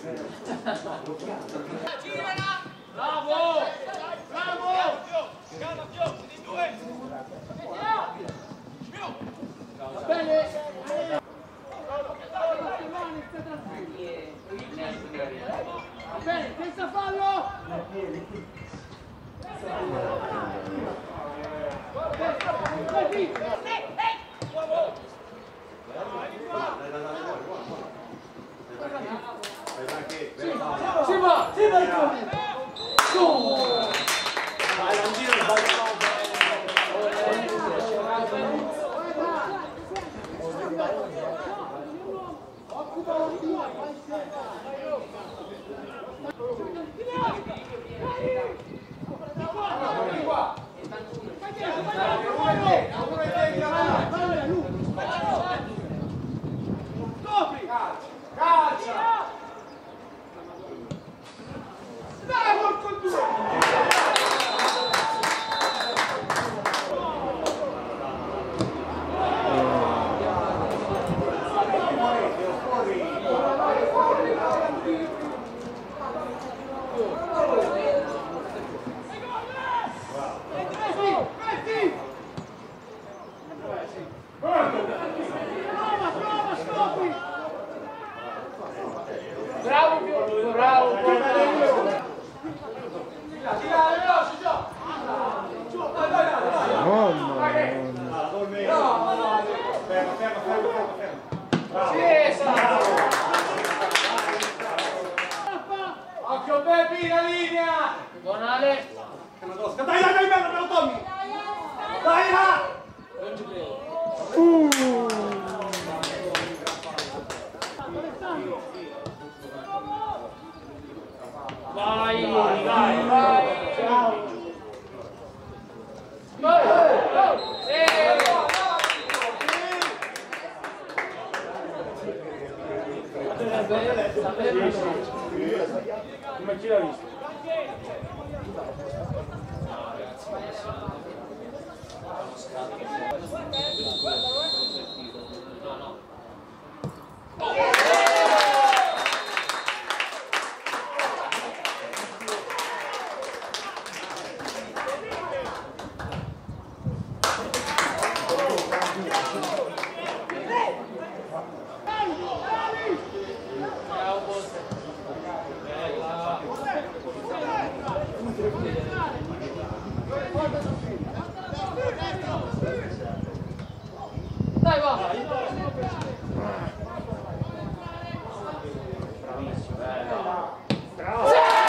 Bravo! Bravo! Calma, Pio, in due! Bene! Bene, senza fallo! Si va! Si va! Vai, non giro il balcone! Calcia! Dai, porco due! Bravo, bravo, occhio Beppi, la linea! Buonale! Dai, bello, Tommy! Dai, là! Non ci credo. Vai! Ciao! Come chi l'ha visto? Dai, va! Bravissimo, bravo!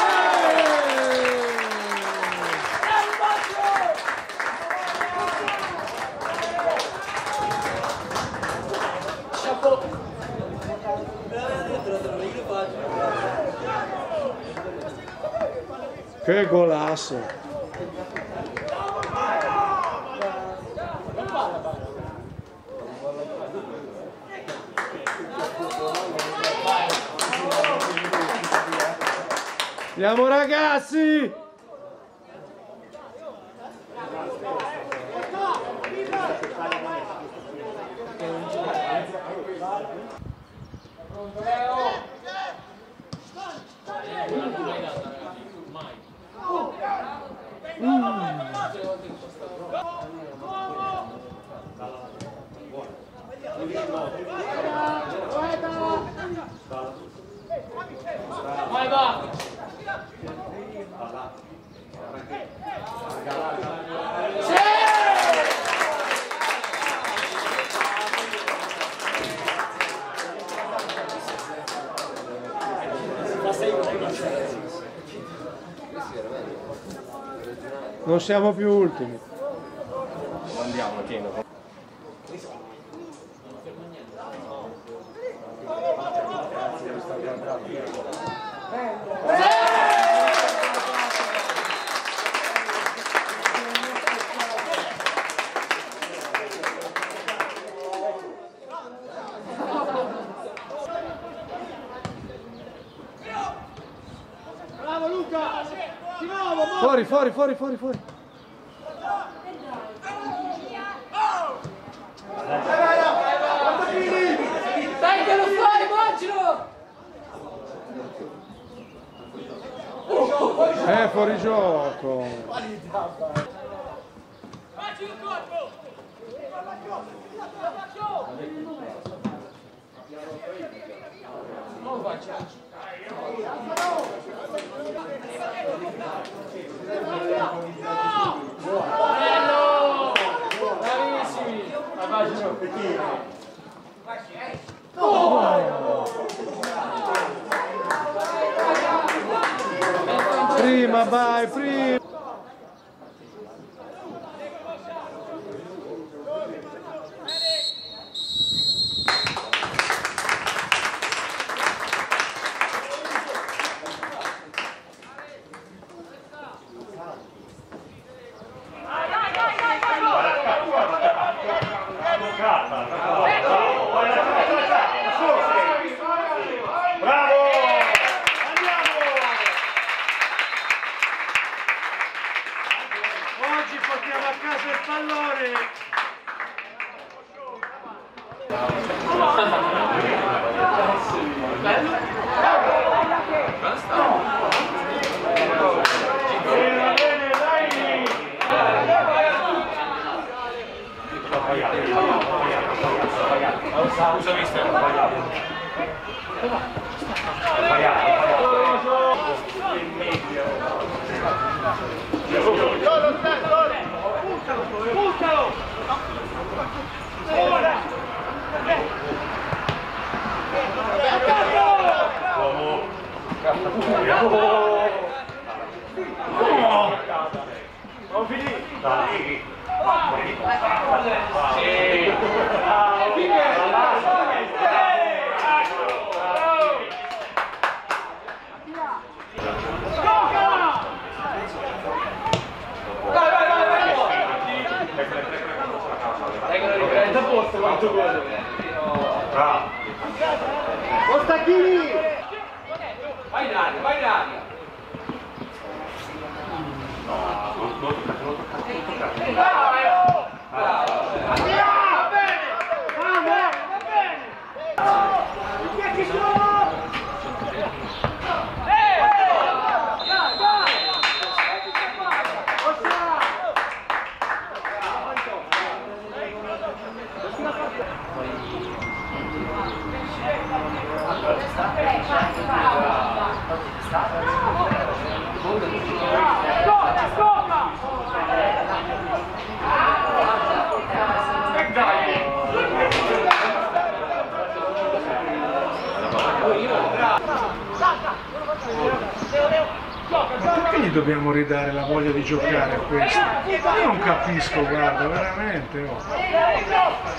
Chapeau! Che golasso! Andiamo ragazzi! Vai, va! Non siamo più ultimi. Andiamo, tieni. Bravo Luca! Di nuovo, Fuori, fuori, fuori, fuori, fuori. Dai che lo fai, immagino! È fuori gioco. Facci un colpo! Non faccia. Bello! Bravissimi! Prima, vai, prima. Oggi portiamo a casa il pallone! Scusa mister, Buttalo! non finire! Da posto quanto vuole. Bravo! Ostachini! Vai in aria, vai in aria. Non toccate. Bravo! Va bene! Va bene! Chi è che sono? Perché gli dobbiamo ridare la voglia di giocare a questo? Io non capisco, guarda, veramente. Oh.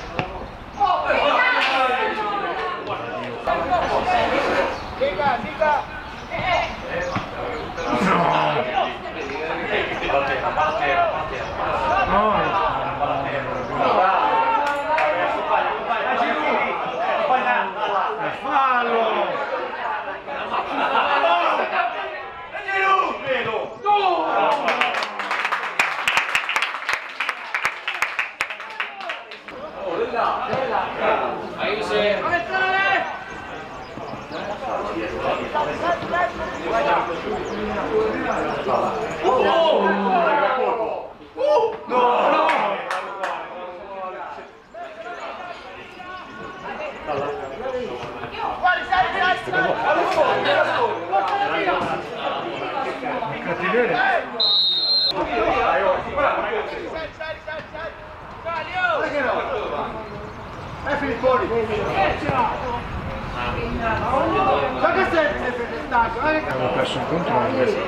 Abbiamo perso il controllo.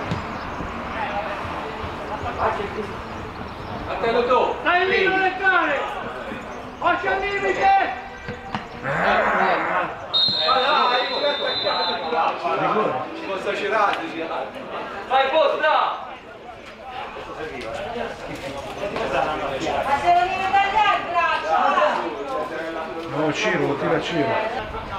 Fratello tu! Stai lì, non leccare! Occhio al limite! Ci posso girare, Vai posta! No, Ciro, tira Ciro.